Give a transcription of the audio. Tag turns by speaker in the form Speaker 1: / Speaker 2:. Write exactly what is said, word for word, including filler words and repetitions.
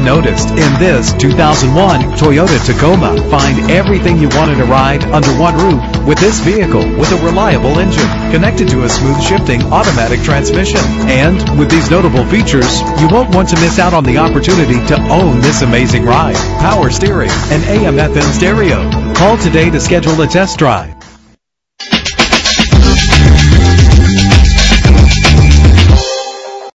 Speaker 1: noticed in this two thousand one Toyota Tacoma. Find everything you want in a ride under one roof with this vehicle, with a reliable engine connected to a smooth shifting automatic transmission. And with these notable features, you won't want to miss out on the opportunity to own this amazing ride. Power steering and A M F M stereo. Call today to schedule a test drive.